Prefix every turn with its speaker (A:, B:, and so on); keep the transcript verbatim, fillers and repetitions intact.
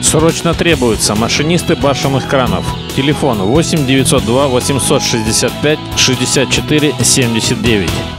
A: Срочно требуются машинисты башенных кранов. Телефон восемь девятьсот два восемьсот шестьдесят пять шестьдесят четыре семьдесят девять.